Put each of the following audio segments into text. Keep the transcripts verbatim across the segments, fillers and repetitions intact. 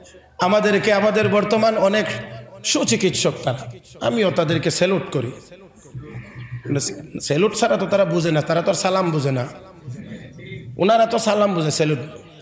আমাদেরকে আমাদের বর্তমান অনেক সুচিকিৎসক তারা, আমিও তাদেরকে স্যালুট করি। স্যালুট ছাড়া তো তারা বুঝে না, তারা তো সালাম বুঝে না, ওনারা তো সালাম বুঝে, স্যালুট।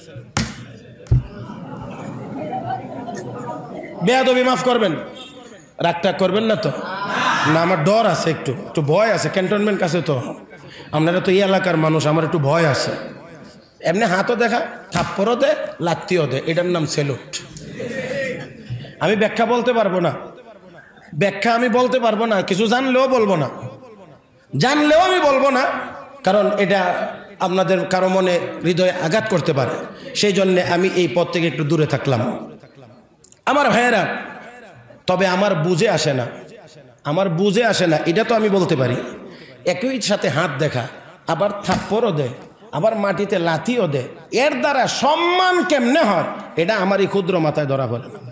বেয়াদবি মাফ করবেন, রাগটাগ করবেন না তো? না, আমার ডর আছে, একটু একটু ভয় আছে, ক্যান্টনমেন্ট কাছে তো, আপনারা তো এই এলাকার মানুষ, আমার একটু ভয় আছে। এমনি হাতও দেখা, থাপ্পড়ও দে, লাত্তিও দে, এটার নাম স্যালুট। আমি ব্যাখ্যা বলতে পারবো না, ব্যাখ্যা আমি বলতে পারবো না, কিছু জানলেও বলবো না, জানলেও আমি বলবো না, কারণ এটা আপনাদের কারো মনে হৃদয়ে আঘাত করতে পারে, সেই জন্যে আমি এই পথ থেকে একটু দূরে থাকলাম। আমার ভাইয়েরা, তবে আমার বুঝে আসে না, আমার বুঝে আসে না, এটা তো আমি বলতে পারি, একই সাথে হাত দেখা, আবার থাপ্পড়ও দেয়, আবার মাটিতে লাথিও দেয়, এর দ্বারা সম্মান কেমনে হয় এটা আমারই ক্ষুদ্র মাথায় ধরা পড়ে না।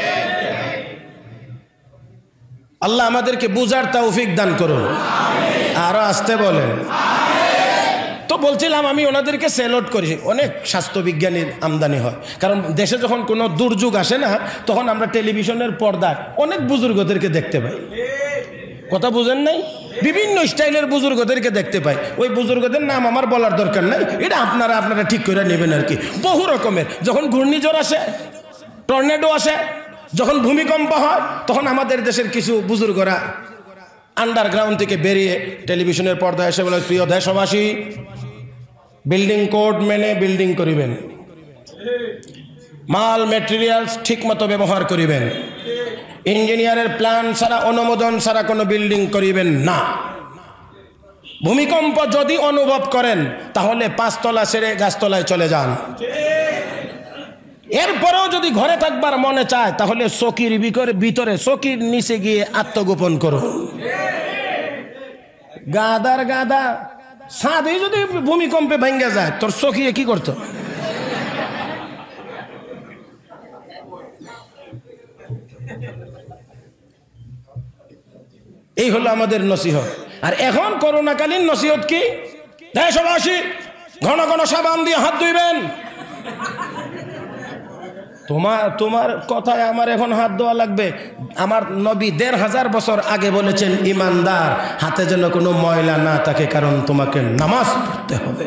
আল্লাহ আমাদেরকে বুঝার তৌফিক দান করুন, আরো আসতে বলেন। তো বলছিলাম আমি ওনাদেরকে স্যালুট করি। অনেক স্বাস্থ্যবিজ্ঞানীর আমদানি হয়, কারণ দেশে যখন কোনো দুর্যোগ আসে না, তখন আমরা টেলিভিশনের পর্দায় অনেক বুজুর্গদেরকে দেখতে পাই। কথা বুঝেন নাই? বিভিন্ন স্টাইলের বুজুর্গদেরকে দেখতে পাই। ওই বুজুর্গদের নাম আমার বলার দরকার নাই, এটা আপনারা আপনারা ঠিক করে নেবেন আর কি। বহু রকমের, যখন ঘূর্ণিঝড় আসে, টর্নেডো আসে, যখন ভূমিকম্প হয়, তখন আমাদের দেশের কিছু বুজুর্গরা আন্ডারগ্রাউন্ড থেকে বেরিয়ে টেলিভিশনের পর্দায় এসে বলে, প্রিয় দেশবাসী, বিল্ডিং কোড মেনে বিল্ডিং করিবেন, মাল ম্যাটেরিয়ালস ঠিক মতো ব্যবহার করিবেন, ইঞ্জিনিয়ারের প্ল্যান ছাড়া, অনুমোদন ছাড়া কোনো বিল্ডিং করিবেন না। ভূমিকম্প যদি অনুভব করেন তাহলে পাঁচতলা ছেড়ে গাছতলায় চলে যান। এরপরেও যদি ঘরে থাকবার মনে চায় তাহলে চকির ভিতরে, চকির নিচে গিয়ে আত্মগোপন করুন। গাদার গাদা, ছাদে যদি ভূমিকম্পে ভেঙে যায়, তোর চকিয়ে কি করতো? এই হলো আমাদের নসিহত। আর এখন করোনাকালীন নসিহত কি? দেশবাসী, ঘন ঘন সাবান দিয়ে হাত ধুইবেন। তোমার তোমার কথায় আমার এখন হাত ধোয়া লাগবে? আমার নবী দেড় হাজার বছর আগে বলেছেন, ইমানদার হাতে যেন কোনো ময়লা না থাকে, কারণ তোমাকে নামাজ পড়তে হবে।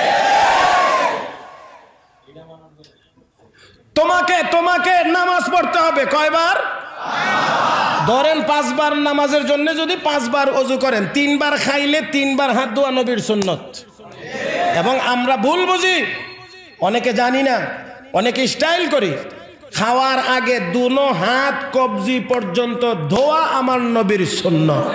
তোমাকে তোমাকে নামাজ পড়তে হবে কয়বার? ধরেন পাঁচবার নামাজের জন্য যদি পাঁচবার ওযু করেন, তিনবার খাইলে তিনবার হাত ধোয়া নবীর সুন্নত। এবং আমরা ভুল বুঝি, অনেকে জানি না, অনেকে স্টাইল করি, খাওয়ার আগে দুনো হাত কবজি পর্যন্ত ধোয়া আমার নবীর সুন্নত,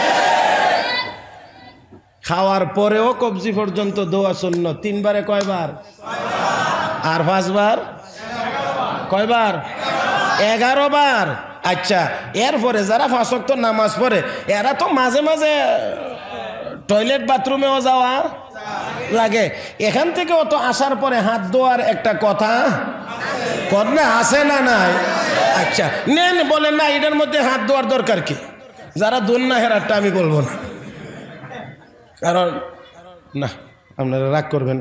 খাওয়ার পরেও কবজি পর্যন্ত ধোয়া সুন্নত। তিনবারে কয়বার? আর পাঁচবার কয়বার? এগারো বার। আচ্ছা, এরপরে যারা পাঁচ ওয়াক্ত নামাজ পড়ে, এরা তো মাঝে মাঝে টয়লেট বাথরুমেও যাওয়া লাগে, এখান থেকে অত আসার পরে হাত ধোয়ার একটা কথা কন্যা আছে না নাই? আচ্ছা নেন, বলেন না এটার মধ্যে হাত ধোয়ার দরকার কি? যারা দোন না হেরারটা আমি বলবো না, কারণ না আপনারা রাগ করবেন।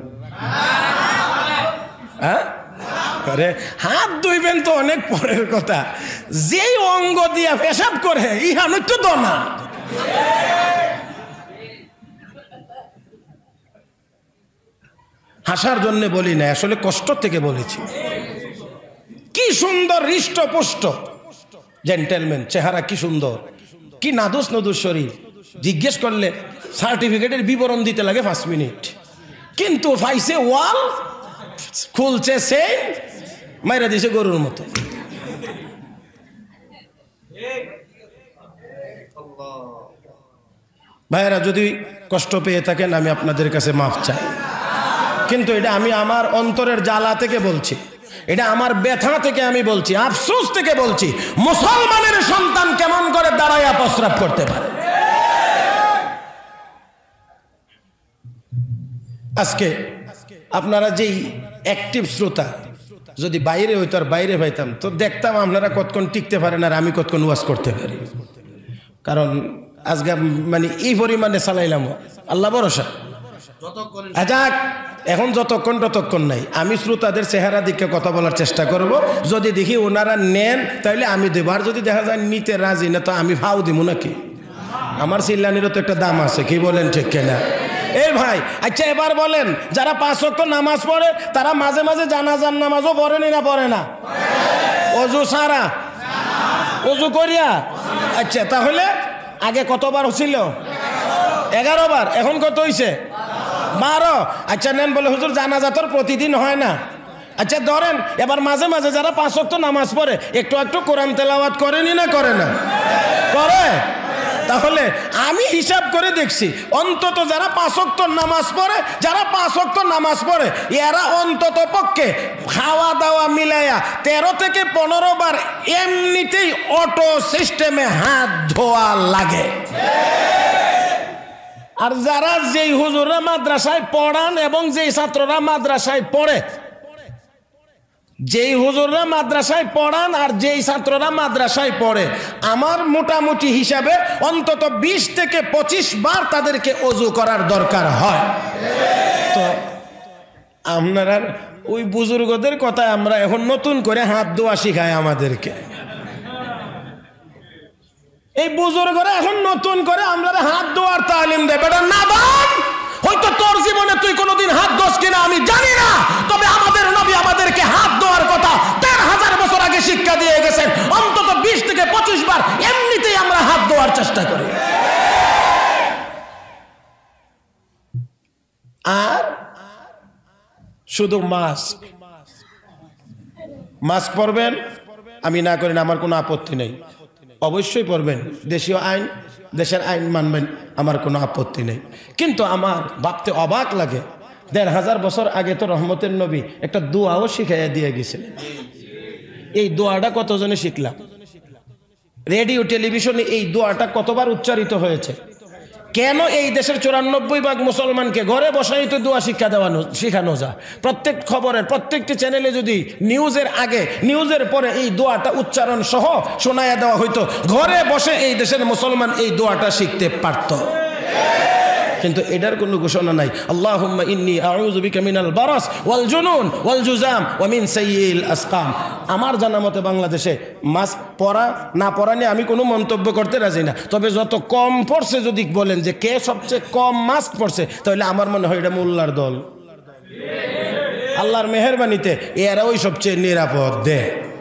হ্যাঁ, আরে হাত ধুইবেন তো অনেক পরের কথা, যেই অঙ্গ দিয়া পেশাব করে ইহান তো দো না। হাসার জন্য বলি না, আসলে কষ্ট থেকে বলেছি। কি সুন্দর হৃষ্টপুষ্ট জেন্টেলম্যান, চেহারা কি সুন্দর, কি নাদুস নদুস শরীর। জিজ্ঞেস করলে সার্টিফিকেটের বিবরণ দিতে লাগে পাঁচ মিনিট, কিন্তু পাইছে ওয়াল, খুলছে সে মাইরা দিছে গরুর মতো। ভাইয়েরা, যদি কষ্ট পেয়ে থাকেন আমি আপনাদের কাছে মাফ চাই, কিন্তু এটা আমি আমার অন্তরের জ্বালা থেকে বলছি, এটা আমার ব্যথা থেকে আমি বলছি, আফসোস থেকে বলছি। মুসলমানের সন্তান কেমন করে দাঁড়াইয়া প্রস্রাব করতে পারে? আজকে আপনারা যেই অ্যাক্টিভ শ্রোতা, যদি বাইরে হইতো আর বাইরে পাইতাম তো দেখতাম আপনারা কতক্ষণ টিকতে পারেন আর আমি কতক্ষণ ওয়াজ করতে পারি। কারণ আজকে মানে এই পরিমাণে চালাইলাম, আল্লাহ ভরসা। যাক, এখন যতক্ষণ ততক্ষণ নাই। আমি শ্রোতাদের চেহারা দিকে কথা বলার চেষ্টা করব, যদি দেখি ওনারা নেন তাহলে আমি দেব, আর যদি দেখা যায় নিতে রাজি না তো আমি ভাও দিব নাকি। আমার চিল্লানিরও তো একটা দাম আছে, কি বলেন ঠিক কিনা? এই ভাই আচ্ছা এবার বলেন, যারা পাঁচ ওয়াক্ত নামাজ পড়ে তারা মাঝে মাঝে জানাজার নামাজও পড়েনি না পড়ে না? অজু সারা অজু করিয়া? আচ্ছা তাহলে আগে কতবার হচ্ছিল? এগারো বার। এখন কত হইছে? বারো। আচ্ছা নেন বলে হুজুর জানাজা তোর প্রতিদিন হয় না। আচ্ছা ধরেন এবার মাঝে মাঝে যারা পাঁচ ওয়াক্ত নামাজ পড়ে একটু একটু কোরআন তেলাওয়াত করেনি না করে না? করে। তাহলে আমি হিসাব করে দেখছি অন্তত যারা পাঁচ ওয়াক্ত নামাজ পড়ে যারা পাঁচ ওয়াক্ত নামাজ পড়ে এরা অন্তত পক্ষে খাওয়া দাওয়া মিলাইয়া তেরো থেকে পনেরো বার এমনিতেই অটো সিস্টেমে হাত ধোয়া লাগে। আর যারা যেই হুজুররা মাদ্রাসায় পড়ান এবং যেই ছাত্ররা মাদ্রাসায় পড়ে, যেই হুজুররা মাদ্রাসায় পড়ান আর যেই ছাত্ররা মাদ্রাসায় পড়ে, আমার মোটামুটি হিসাবে অন্তত বিশ থেকে পঁচিশ বার তাদেরকে ওযু করার দরকার হয়। তো আপনারা ওই বুজুর্গদের কথায় আমরা এখন নতুন করে হাত ধোয়া শিখায় আমাদেরকে। এই বুজুর্গরা এখন নতুন করে আমরা হাত ধোয়ার তালিম দেয়। বেটা নাদান, হয়তো তোর জীবনে তুই কোনোদিন হাত ধোস কিনা আমি জানি না, তবে আমাদের নবী আমাদেরকে হাত ধোয়ার কথা দেড় হাজার বছর আগে শিক্ষা দিয়ে গেছেন। অন্তত বিশ থেকে পঁচিশ বার এমনিতেই আমরা হাত ধোয়ার চেষ্টা করি। আর শুধু মাস্ক মাস্ক পরবেন, আমি না করেন আমার কোনো আপত্তি নেই, অবশ্যই পড়বেন। দেশীয় আইন, দেশের আইন মানবেন, আমার কোনো আপত্তি নেই। কিন্তু আমার ভাবতে অবাক লাগে, দেড় হাজার বছর আগে তো রহমতের নবী একটা দোয়াও শিখাইয়া দিয়ে গেছিলেন। এই দোয়াটা কতজনে শিখলাম? রেডিও টেলিভিশনে এই দোয়াটা কতবার উচ্চারিত হয়েছে? কেন এই দেশের চুরানব্বই ভাগ মুসলমানকে ঘরে বসাই তো দোয়া শিক্ষা দেওয়ানো শিখানো যায়? প্রত্যেক খবরের প্রত্যেকটি চ্যানেলে যদি নিউজের আগে নিউজের পরে এই দোয়াটা উচ্চারণ সহ শোনায়া দেওয়া হইতো, ঘরে বসে এই দেশের মুসলমান এই দোয়াটা শিখতে পারত। কিন্তু এটার কোনো ঘোষণা নাই। আল্লাহুম্মা ইন্নী আউযু বিকা মিনাল বারাস ওয়াল জুনুন ওয়াল জুজাম ওয়া মিন সাইয়্যিল আসকাম। আমার জানা মতে বাংলাদেশে মাস্ক পরা না পরা নিয়ে আমি কোনো মন্তব্য করতে রাজি না, তবে যত কম পড়ছে যদি বলেন যে কে সবচেয়ে কম মাস্ক পড়ছে, তাহলে আমার মনে হয় এটা মোল্লার দল। আল্লাহর মেহেরবানিতে এরা ওই সবচেয়ে নিরাপদ দেয়।